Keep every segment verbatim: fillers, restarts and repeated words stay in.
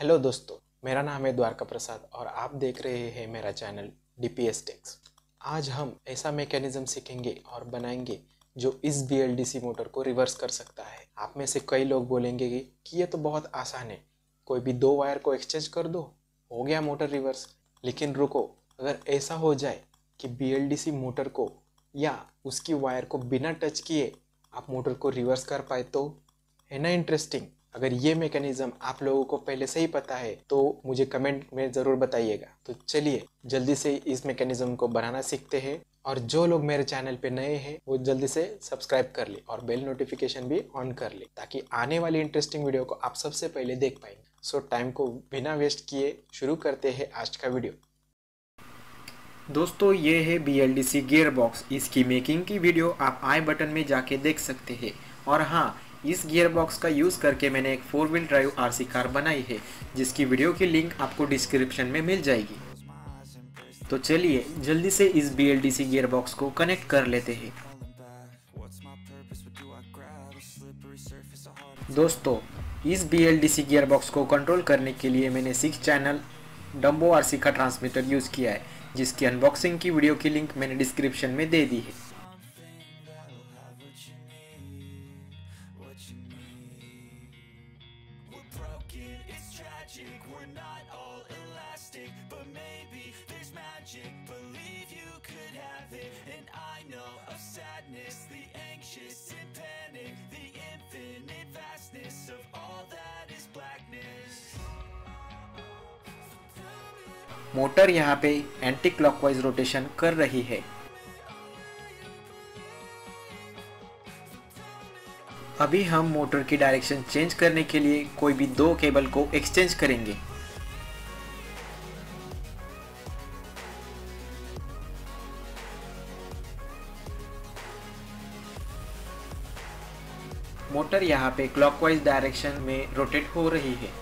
Hello दोस्तों, मेरा नाम है द्वारका प्रसाद और आप देख रहे हैं मेरा channel D P S techs. आज हम ऐसा मैकेनिज्म सीखेंगे और बनाएंगे जो इस B L D C motor को रिवर्स कर सकता है। आप में से कई लोग बोलेंगे कि, कि ये तो बहुत आसान है, कोई भी दो वायर को एक्सचेंज कर दो, हो गया मोटर रिवर्स। लेकिन रुको, अगर ऐसा हो जाए कि B L D C motor को या उसकी वायर को बिना टच किए आप मोटर को रिवर्स कर पाए तो है ना इंटरेस्टिंग। अगर ये मैकेनिज्म आप लोगों को पहले से ही पता है तो मुझे कमेंट में ज़रूर बताइएगा। तो चलिए जल्दी से इस मैकेनिज्म को बनाना सीखते हैं, और जो लोग मेरे चैनल पे नए हैं वो जल्दी से सब्सक्राइब कर ले और बेल नोटिफिकेशन भी ऑन कर ले, ताकि आने वाली इंटरेस्टिंग वीडियो को आप सबसे पहले देख पाएंगे। सो टाइम को बिना वेस्ट किए शुरू करते हैं आज का वीडियो। दोस्तों, ये है B L D C gear box. इसकी मेकिंग की वीडियो आप आई बटन में जाके देख सकते हैं। और हाँ, इस गियर बॉक्स का यूज़ करके मैंने एक four wheel drive R C car बनाई है, जिसकी वीडियो की लिंक आपको डिस्क्रिप्शन में मिल जाएगी। तो चलिए जल्दी से इस B L D C gear box को कनेक्ट कर लेते हैं। दोस्तों, इस B L D C gear box को कंट्रोल करने के लिए मैंने six channel Dumbo R C का ट्रांसमीटर यूज़ किया है, जिसकी अनबॉक्सिंग की वीडियो की लिंक मैंने डिस्क्रिप्शन में दे दी है। मोटर यहाँ पे एंटी क्लॉकवाइज रोटेशन कर रही है। अभी हम मोटर की डायरेक्शन चेंज करने के लिए कोई भी दो केबल को एक्सचेंज करेंगे। मोटर यहाँ पे क्लॉकवाइज डायरेक्शन में रोटेट हो रही है।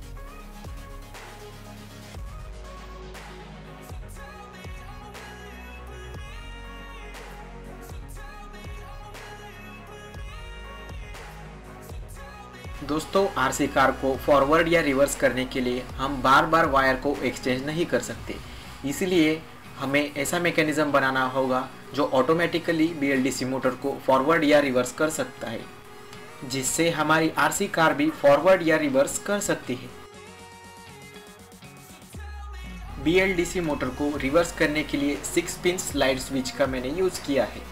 दोस्तों, आर सी कार को फॉरवर्ड या रिवर्स करने के लिए हम बार बार वायर को एक्सचेंज नहीं कर सकते, इसलिए हमें ऐसा मैकेनिज्म बनाना होगा जो automatically B L D C motor को फॉरवर्ड या रिवर्स कर सकता है, जिससे हमारी आर सी कार भी फॉरवर्ड या रिवर्स कर सकती है। B L D C motor को रिवर्स करने के लिए सिक्स पिन स्लाइड स्विच का मैंने यूज़ किया है।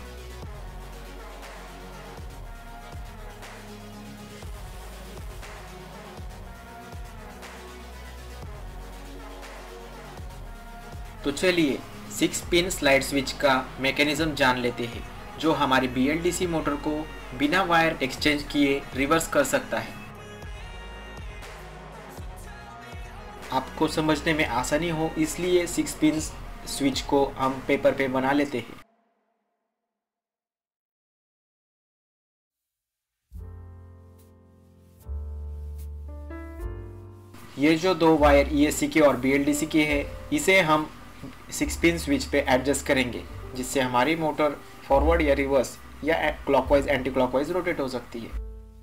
तो चलिए सिक्स पिन स्लाइड स्विच का मैकेनिज्म जान लेते हैं, जो हमारी B L D C motor को बिना वायर एक्सचेंज किए रिवर्स कर सकता है। आपको समझने में आसानी हो इसलिए सिक्स पिन स्विच को हम पेपर पे बना लेते हैं। ये जो दो वायर ई एस सी के और बी एल डी सी के है, इसे हम सिक्स पिन स्विच पे एडजस्ट करेंगे, जिससे हमारी मोटर फॉरवर्ड या रिवर्स या क्लॉकवाइज एंटी क्लॉकवाइज रोटेट हो सकती है।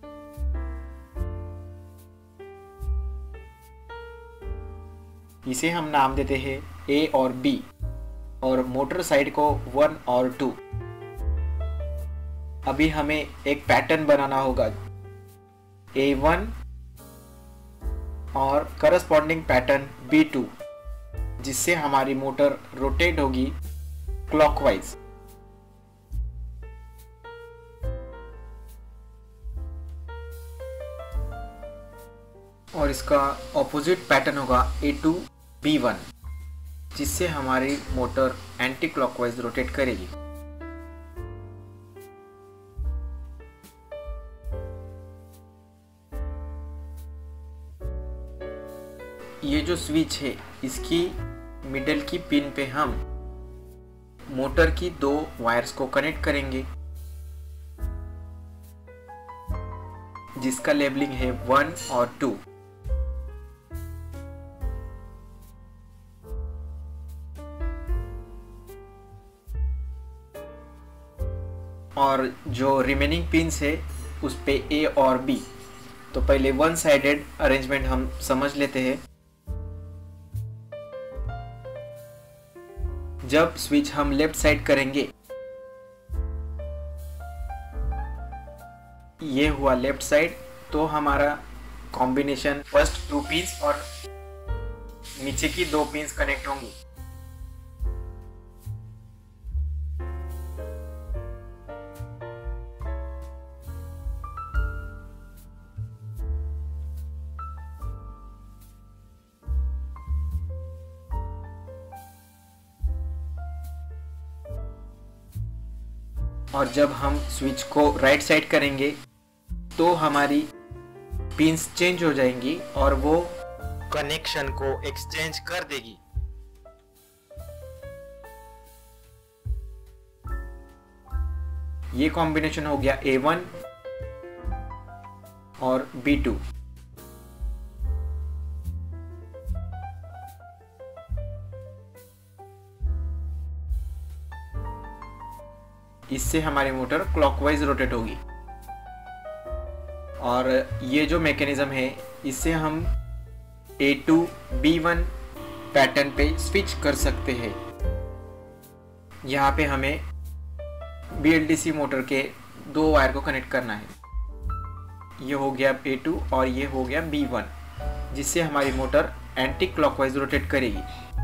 इसे हम नाम देते हैं ए और बी, और मोटर साइड को वन और टू। अभी हमें एक पैटर्न बनाना होगा, ए वन और करस्पॉन्डिंग पैटर्न बी टू, जिससे हमारी मोटर रोटेट होगी क्लॉकवाइज। और इसका ऑपोजिट पैटर्न होगा ए टू बी वन, जिससे हमारी मोटर एंटी क्लॉकवाइज रोटेट करेगी। ये जो स्विच है, इसकी मिडल की पिन पे हम मोटर की दो वायर्स को कनेक्ट करेंगे, जिसका लेबलिंग है वन और टू। और जो रिमेनिंग पिन्स है उस पे ए और बी। तो पहले वन साइडेड अरेंजमेंट हम समझ लेते हैं। जब स्विच हम लेफ्ट साइड करेंगे, ये हुआ लेफ्ट साइड, तो हमारा कॉम्बिनेशन फर्स्ट टू पिंस और नीचे की दो पिंस कनेक्ट होंगी। और जब हम स्विच को राइट साइड करेंगे तो हमारी पिंस चेंज हो जाएंगी और वो कनेक्शन को एक्सचेंज कर देगी। ये कॉम्बिनेशन हो गया ए वन और बी टू। इससे हमारी मोटर क्लॉकवाइज रोटेट होगी। और ये जो मैकेनिज्म है, इससे हम A two B one pattern पे स्विच कर सकते हैं। यहाँ पे हमें B L D C motor के दो वायर को कनेक्ट करना है। ये हो गया ए टू और ये हो गया बी वन, जिससे हमारी मोटर एंटी क्लॉकवाइज रोटेट करेगी।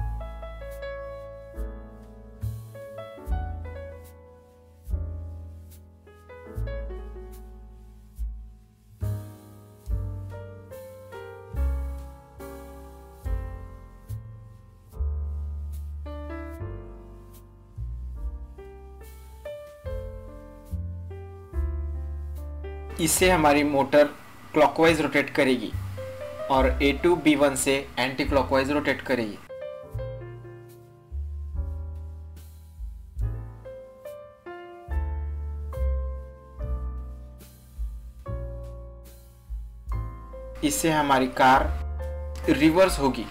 इससे हमारी मोटर क्लॉकवाइज रोटेट करेगी और ए टू बी वन से एंटी क्लॉकवाइज रोटेट करेगी। इससे हमारी कार रिवर्स होगी।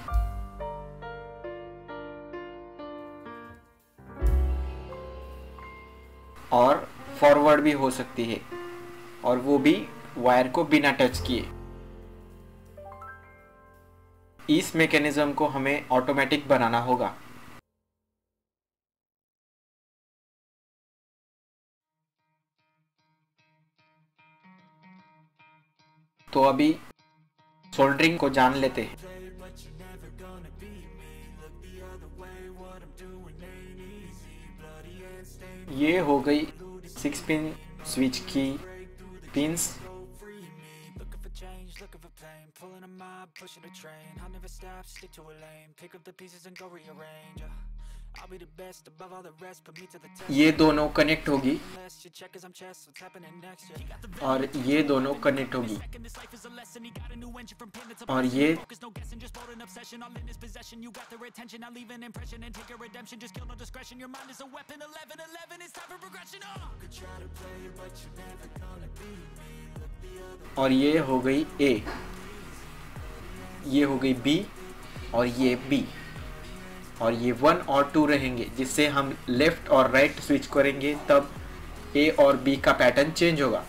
और फॉरवर्ड भी हो सकती है, और वो भी वायर को बिना टच किए। इस मैकेनिज्म को हमें ऑटोमेटिक बनाना होगा। तो अभी सोल्डरिंग को जान लेते हैं। ये हो गई सिक्स पिन स्विच की पिंस। ये दोनों कनेक्ट होगी और ये दोनों कनेक्ट होगी और ये और ये हो गई ए, ये हो गई बी और ये बी, और ये वन और टू रहेंगे, जिससे हम लेफ्ट और राइट स्विच करेंगे तब ए और बी का पैटर्न चेंज होगा।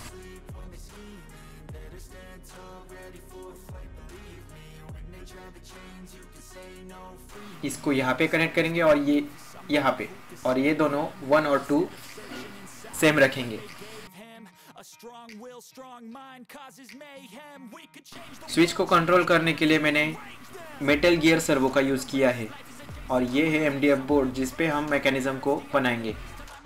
इसको यहाँ पे कनेक्ट करेंगे और ये यहाँ पे, और ये दोनों वन और टू सेम रखेंगे। स्विच को कंट्रोल करने के लिए मैंने मेटल गियर सर्वो का यूज किया है, और ये है एम डी एफ बोर्ड जिस पे हम मैकेनिज्म को बनाएंगे।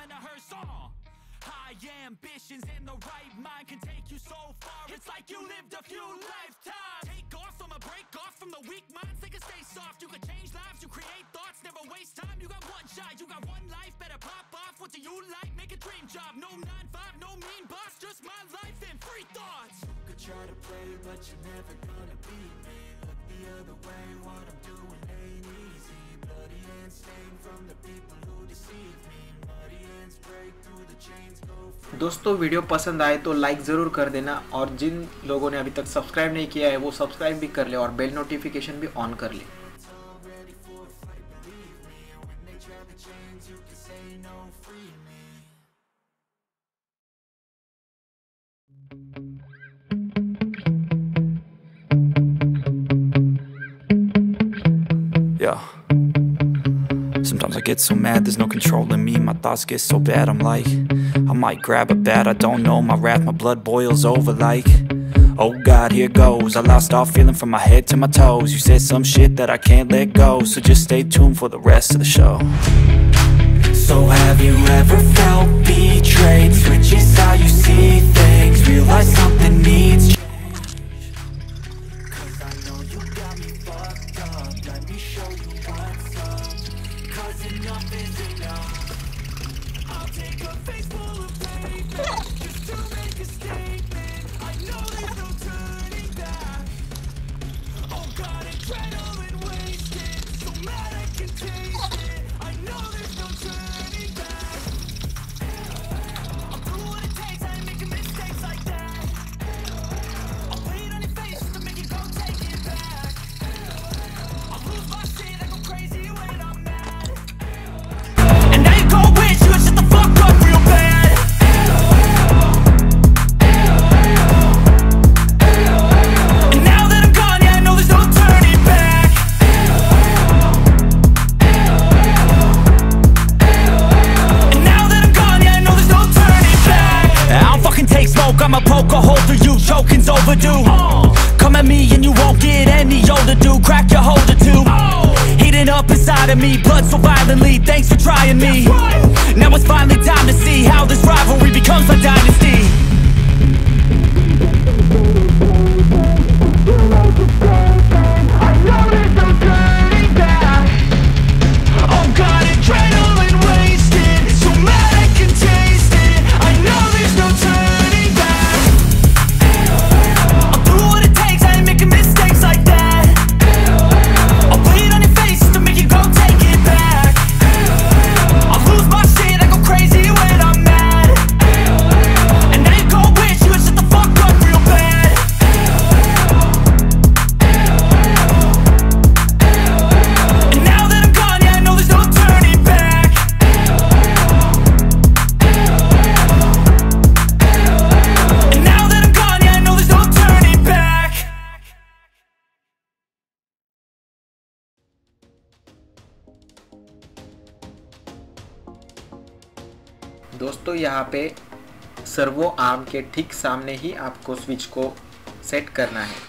दोस्तों, वीडियो पसंद आए तो लाइक ज़रूर कर देना, और जिन लोगों ने अभी तक सब्सक्राइब नहीं किया है वो सब्सक्राइब भी कर ले और बेल नोटिफिकेशन भी ऑन कर ले। Yo. Sometimes I get so mad, there's no controlling me. My thoughts get so bad, I'm like, I might grab a bat, I don't know. My wrath, my blood boils over like, oh God, here goes. I lost all feeling from my head to my toes. You said some shit that I can't let go, so just stay tuned for the rest of the show. So have you ever felt betrayed? Switches how you see things, realize something needs change. Cause I know you got me fucked up, let me show you what's up. Cause enough is enough. I'll take a face full of pavement just to make a statement. I know there's no turning back. Oh God, adrenaline wasted, so mad I can taste it. I know there's no turning back. I'll do what it takes, I ain't making mistakes like that. I'll put it on your face just to make you go take it back. I'll lose my shit, I go crazy when I'm mad. And now you go wish you would shut the fuck up real bad. And now that I'm gone, yeah, I know there's no turning back. And now that I'm gone, yeah, I know there's no turning back. I don't fucking take smoke, I'ma poke a hole through you, choking's overdue. Come at me and you won't get any older, dude. Crack your holder too. Heating up inside of me, blood so violently. Thanks for trying me. Now it's finally time to see how this rivalry becomes a dynasty. I know there's no turning back. Oh God, adrenaline wasted, so mad I can taste it. I know there's no turning back. I'll do what it takes, I ain't making mistakes like that. I'll put it on your face just to make you go take it back. I'll lose my shit, I go crazy when I'm mad. And now you go wish you would shut the fuck up real bad. And now that I'm gone, yeah, I know there's no turning back. And now that I'm gone, yeah, I know there's no turning back. दोस्तों यहाँ पे servo arm के ठीक सामने ही आपको switch को set करना है।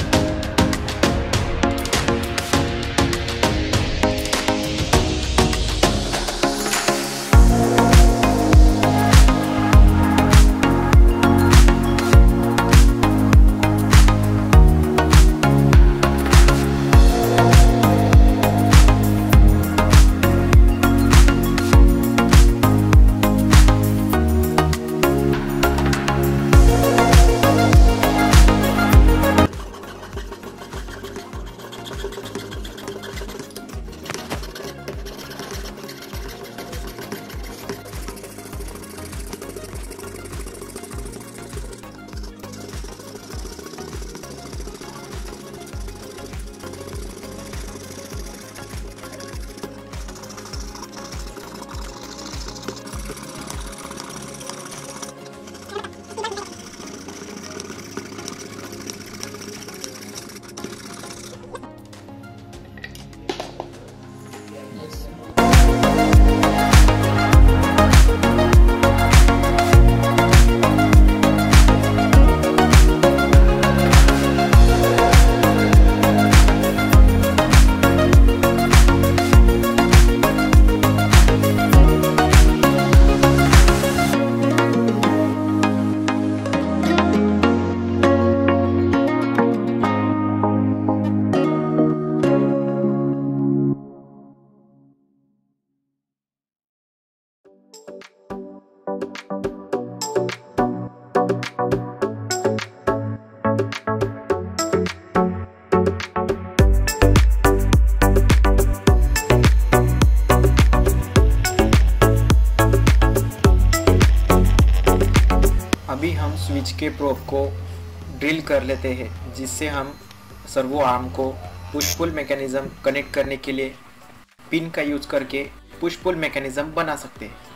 अभी हम स्विच के प्रोब को ड्रिल कर लेते हैं, जिससे हम सर्वो आर्म को पुश पुल मैकेनिज्म कनेक्ट करने के लिए पिन का यूज करके पुश पुल मैकेनिज्म बना सकते हैं।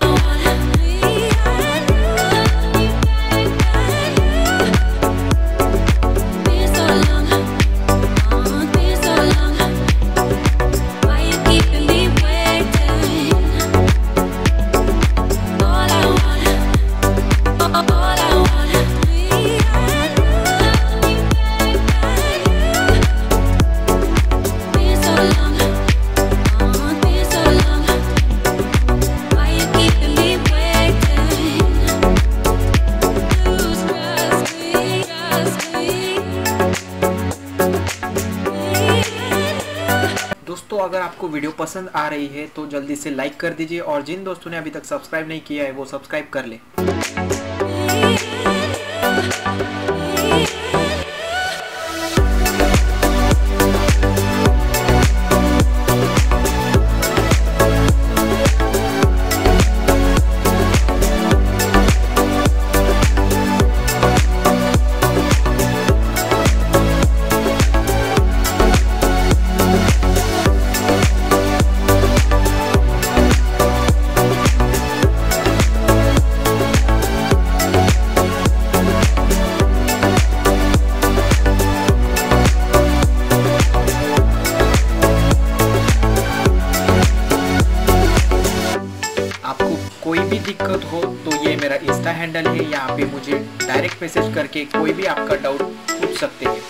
Why दोस्तों अगर आपको वीडियो पसंद आ रही है तो जल्दी से लाइक कर दीजिए और जिन दोस्तों ने अभी तक सब्सक्राइब नहीं किया है वो सब्सक्राइब कर ले। कोई भी दिक्कत हो तो ये मेरा इंस्टा हैंडल है, यहाँ पे मुझे डायरेक्ट मैसेज करके कोई भी आपका डाउट पूछ सकते हैं।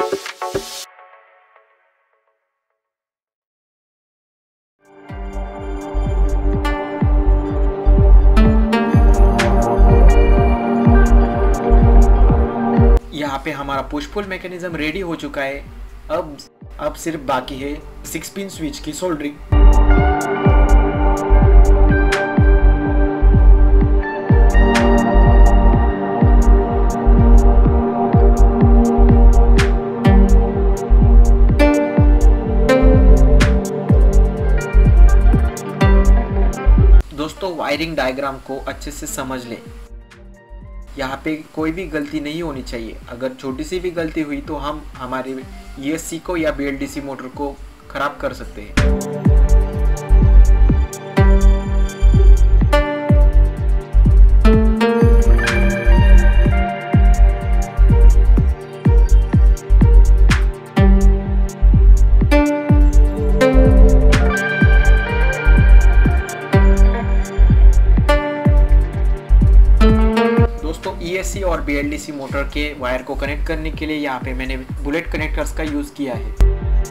यहाँ पे हमारा पुश पुल मैकेनिज्म रेडी हो चुका है। अब अब सिर्फ बाकी है सिक्स पिन स्विच की सोल्डरिंग। दोस्तों वायरिंग डायग्राम को अच्छे से समझ लें, यहाँ पे कोई भी गलती नहीं होनी चाहिए। अगर छोटी सी भी गलती हुई तो हम हमारे ई एस सी को या B L D C motor को खराब कर सकते हैं। ई एस सी और B L D C motor wire वायर को कनेक्ट करने के लिए यहाँ पे मैंने बुलेट कनेक्टर्स का यूज़ किया है।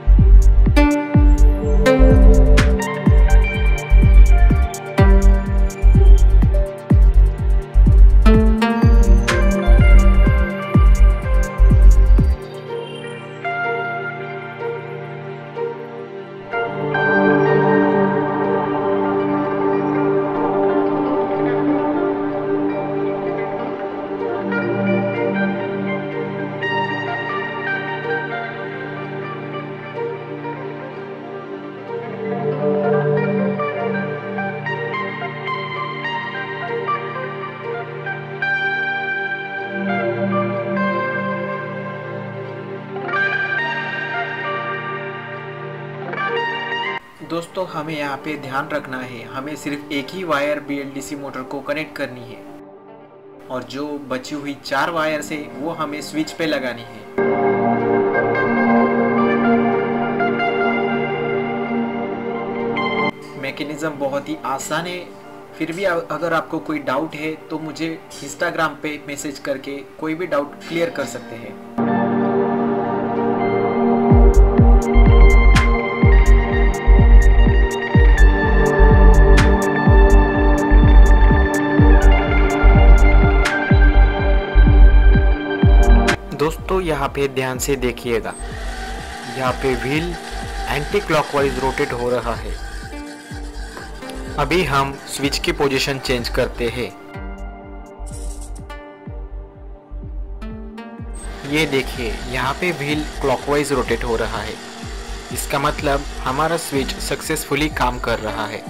दोस्तों हमें यहाँ पे ध्यान रखना है, हमें सिर्फ एक ही wire B L D C motor को कनेक्ट करनी है और जो बची हुई चार वायर से वो हमें स्विच पे लगानी है। मैकेनिज्म बहुत ही आसान है, फिर भी अगर आपको कोई डाउट है तो मुझे इंस्टाग्राम पे मैसेज करके कोई भी डाउट क्लियर कर सकते हैं। दोस्तों यहाँ पे ध्यान से देखिएगा, यहाँ पे व्हील एंटी क्लॉकवाइज रोटेट हो रहा है। अभी हम स्विच की पोजीशन चेंज करते हैं। ये देखिए यहाँ पे व्हील क्लॉकवाइज रोटेट हो रहा है, इसका मतलब हमारा स्विच सक्सेसफुली काम कर रहा है।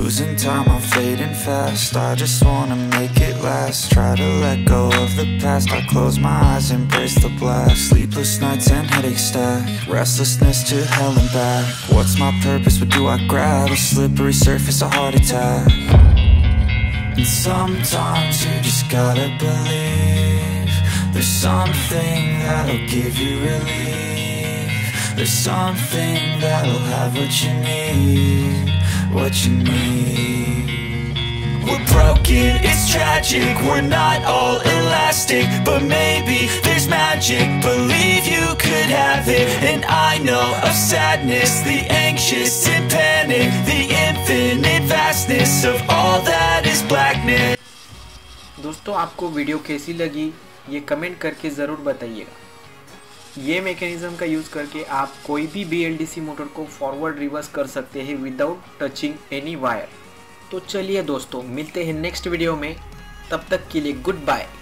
Losing time, I'm fading fast. I just wanna make it last. Try to let go of the past. I close my eyes, embrace the blast. Sleepless nights and headaches stack. Restlessness to hell and back. What's my purpose? What do I grab? A slippery surface, a heart attack. And sometimes you just gotta believe there's something that'll give you relief. There's something that'll have what you need, what you need. We're broken, it's tragic, we're not all elastic, but maybe there's magic, believe you could have it. And I know of sadness, the anxious and panic, the infinite vastness of all that is blackness. दोस्तों आपको video कैसी लगी ये comment करके ज़रूर बताइएगा। ये mechanism का यूज़ करके आप कोई भी B L D C motor को फॉरवर्ड रिवर्स कर सकते हैं विदाउट टचिंग एनी वायर। तो चलिए दोस्तों मिलते हैं नेक्स्ट वीडियो में, तब तक के लिए गुड बाय।